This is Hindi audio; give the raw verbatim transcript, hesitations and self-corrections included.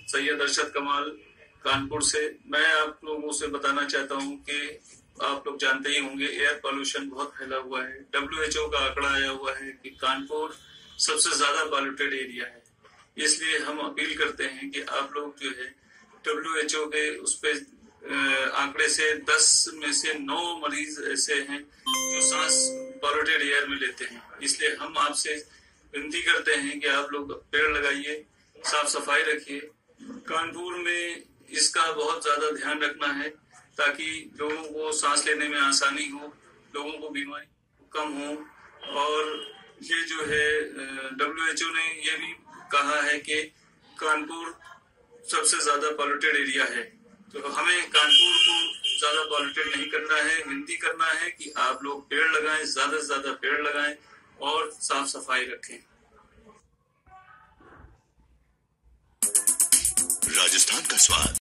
सैयद एस A कमाल कानपुर से। मैं आप लोगों से बताना चाहता हूं कि आप लोग जानते ही होंगे एयर पॉल्यूशन बहुत फैला हुआ है। डब्ल्यू एच ओ का आंकड़ा आया हुआ है कि कानपुर सबसे ज्यादा पॉल्यूटेड एरिया है। इसलिए हम अपील करते हैं कि आप लोग जो है डब्ल्यू एच ओ के उस पे आंकड़े से दस में से नौ मरीज ऐसे हैं जो सांस पॉल्यूटेड एयर में लेते हैं। इसलिए हम आपसे विनती करते हैं कि आप लोग पेड़ लगाइए, साफ सफाई रखिए। कानपुर में इसका बहुत ज्यादा ध्यान रखना है ताकि लोगों को सांस लेने में आसानी हो, लोगों को बीमारी कम हो। और ये जो है डब्ल्यू एच ओ ने ये भी कहा है कि कानपुर सबसे ज्यादा पॉल्यूटेड एरिया है, तो हमें कानपुर को ज्यादा पॉल्यूटेड नहीं करना है। विनती करना है कि आप लोग पेड़ लगाएं, ज्यादा से ज्यादा पेड़ लगाएं और साफ सफाई रखें। राजस्थान का स्वाद।